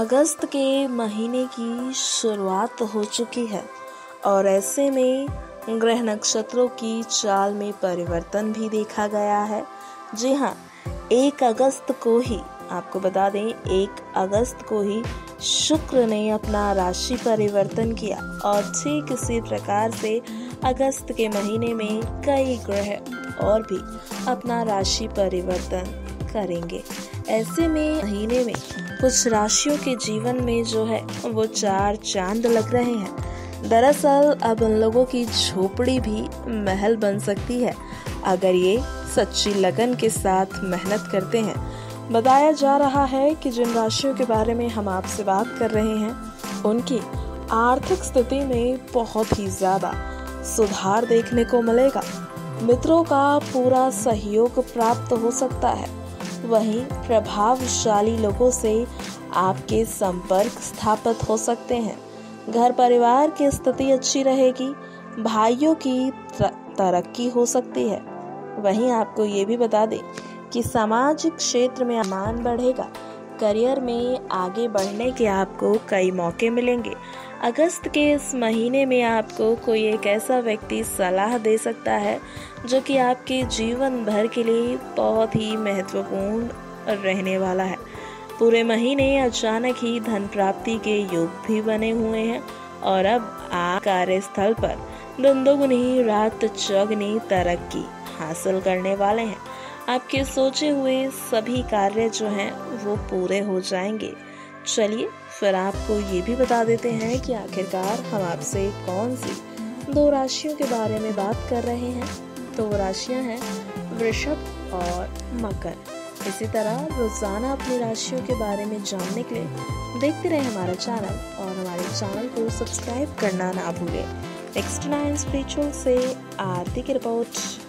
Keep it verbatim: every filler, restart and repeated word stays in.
अगस्त के महीने की शुरुआत हो चुकी है और ऐसे में ग्रह नक्षत्रों की चाल में परिवर्तन भी देखा गया है। जी हाँ, एक अगस्त को ही आपको बता दें एक अगस्त को ही शुक्र ने अपना राशि परिवर्तन किया और ठीक इसी प्रकार से अगस्त के महीने में कई ग्रह और भी अपना राशि परिवर्तन करेंगे। ऐसे में महीने में कुछ राशियों के जीवन में जो है वो चार चांद लग रहे हैं। दरअसल अब उन लोगों की झोपड़ी भी महल बन सकती है अगर ये सच्ची लगन के साथ मेहनत करते हैं। बताया जा रहा है कि जिन राशियों के बारे में हम आपसे बात कर रहे हैं उनकी आर्थिक स्थिति में बहुत ही ज्यादा सुधार देखने को मिलेगा। मित्रों का पूरा सहयोग प्राप्त हो सकता है। वहीं प्रभावशाली लोगों से आपके संपर्क स्थापित हो सकते हैं। घर परिवार की स्थिति अच्छी रहेगी। भाइयों की तरक्की हो सकती है। वहीं आपको ये भी बता दें कि सामाजिक क्षेत्र में मान बढ़ेगा। करियर में आगे बढ़ने के आपको कई मौके मिलेंगे। अगस्त के इस महीने में आपको कोई एक ऐसा व्यक्ति सलाह दे सकता है जो कि आपके जीवन भर के लिए बहुत ही महत्वपूर्ण रहने वाला है। पूरे महीने अचानक ही धन प्राप्ति के योग भी बने हुए हैं और अब आप कार्यस्थल पर दिन दोगुनी रात चौगुनी तरक्की हासिल करने वाले हैं। आपके सोचे हुए सभी कार्य जो हैं वो पूरे हो जाएंगे। चलिए फिर आपको ये भी बता देते हैं कि आखिरकार हम आपसे कौन सी दो राशियों के बारे में बात कर रहे हैं। तो वो राशियां हैं वृषभ और मकर। इसी तरह रोजाना अपनी राशियों के बारे में जानने के लिए देखते रहे हमारा चैनल और हमारे चैनल को सब्सक्राइब करना ना भूलें। नेक्स्ट नाइन स्पिरिचुअल से आरती की रिपोर्ट।